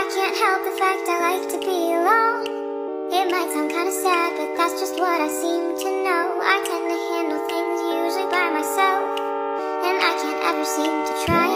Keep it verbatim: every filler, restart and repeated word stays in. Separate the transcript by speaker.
Speaker 1: can't help the fact I like to be alone. It might sound kinda sad, but that's just what I seem to know. I tend to handle things usually by myself, and I can't ever seem to try